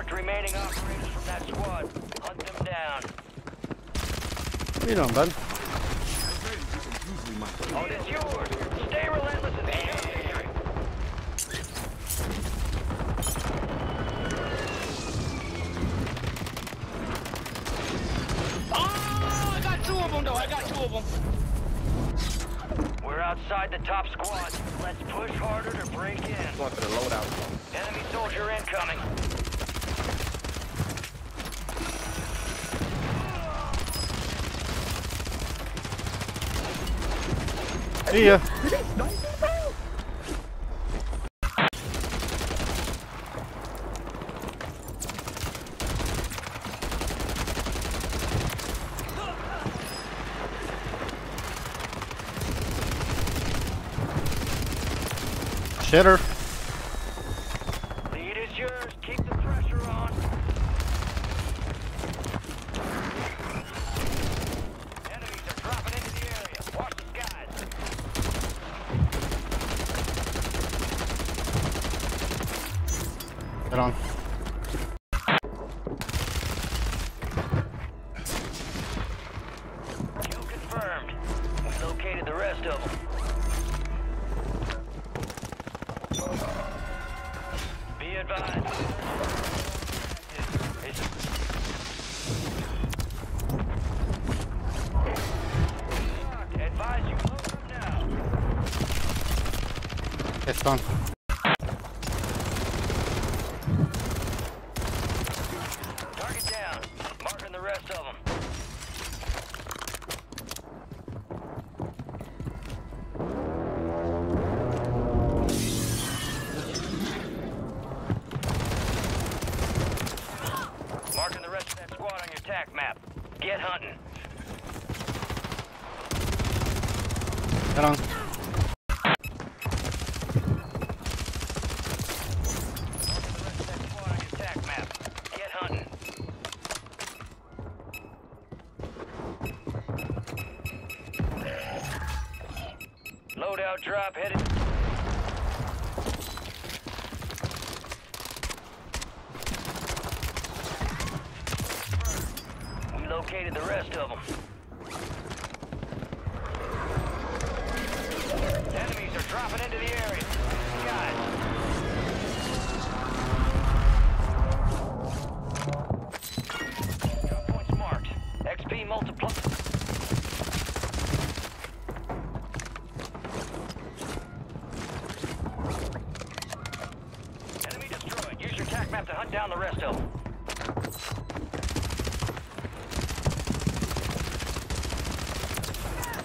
last remaining operators from that squad. Hunt them down. What are you doing, bud? Oh, it's yours. Stay relentless and shoot victory. Oh, I got two of them, though. I got two of them. We're outside the top squad. Let's push harder to break in. Going to the loadout. Enemy soldier incoming. See ya. Shitter. Lead is yours. Keep the pressure on. Enemies are dropping into the area. Watch the skies. Get on. Kill confirmed. We located the rest of them. Be advised. Advise you load them now. It's done. Target down. Marking the rest of them. Marking the rest of that squad on your TAC map. Get hunting. Get on. Marking the rest of that squad on your TAC map. Get hunting. Loadout drop headed. We located the rest of them. Enemies are dropping into the area. Guys. Drop points marked. XP multiplied. Enemy destroyed. Use your TAC map to hunt down the rest of them.